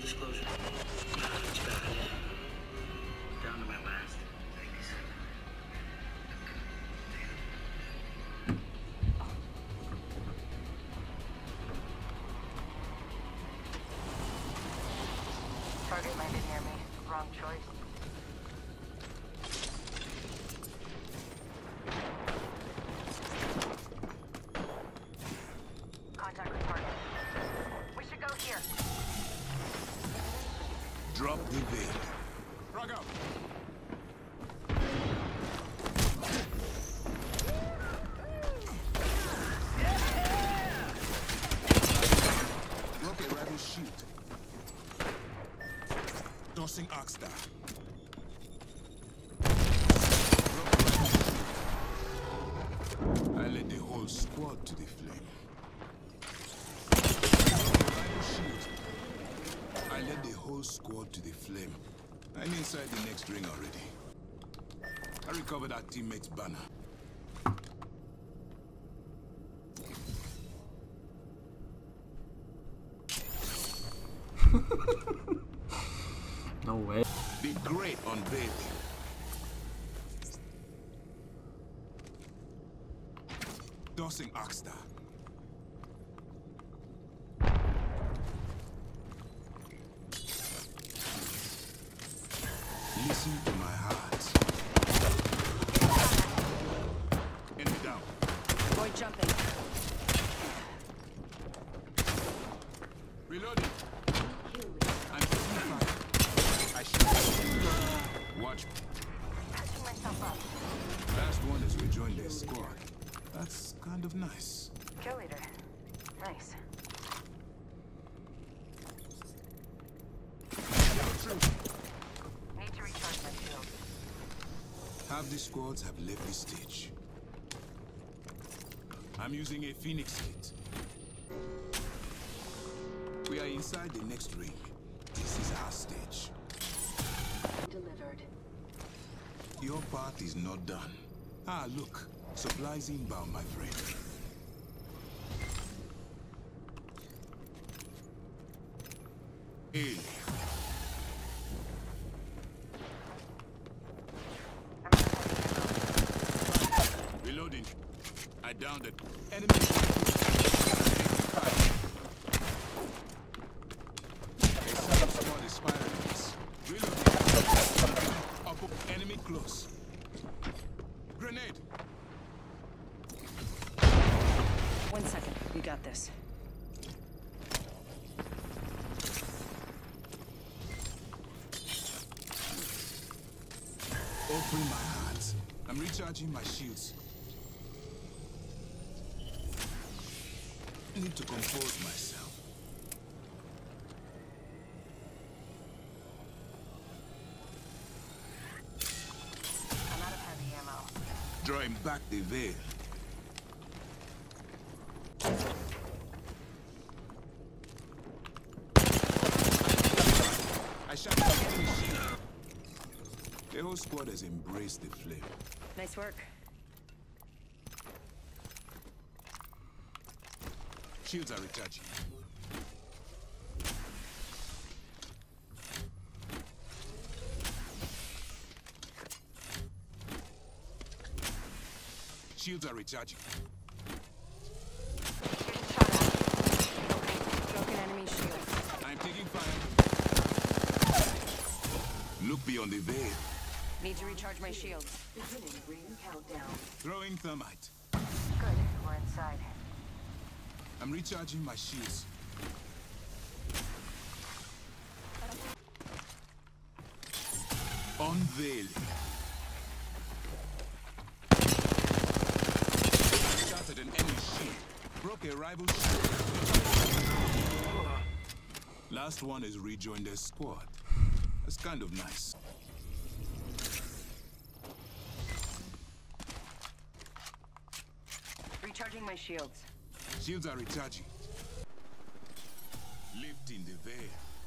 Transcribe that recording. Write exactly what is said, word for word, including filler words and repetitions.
disclosure. It's bad. Down to my last. Target landed near me. Wrong choice. Contact with target. We should go here. Drop the veil. Frag out. Broke a rival shield. Tossing Oxstar. I led the whole squad to the flame. Rival shield. I led the whole squad to the flame. I'm inside the next ring already. I recovered our teammate's banner. No way. Be great on Bailey. Tossing Oxstar. Listen to my heart. Enemy down. Boy jumping. Reloading. I'm taking fire. I shoot. Watch. Patching myself up. Last one has rejoined their squad. That's kind of nice. Kill leader. Nice. Need to recharge my shield. Half the squads have left the stage. I'm using a Phoenix kit. We are inside the next ring. This is our stage. Delivered. Your part is not done. Ah, look. Supplies inbound, my friend. Hey. Reloading. I downed it. Enemy. A second squad is firing this. Reloading. Up, enemy close. Grenade. One second. We got this. Open my heart. I'm recharging my shields. I need to compose myself. I'm out of heavy ammo. Drawing back the veil. I shot the enemy shield. The whole squad has embraced the flame. Nice work. Shields are recharging. Shields are recharging. Getting shot at. Broken enemy shield. I'm taking fire. Look beyond the veil. Need to recharge my shields. Beginning ring countdown. Throwing thermite. Good. We're inside. I'm recharging my shields. Unveiling. Shattered an enemy shield. Broke a rival shield. Last one has rejoined their squad. That's kind of nice. Recharging my shields. Shields are recharging. Lifting the veil.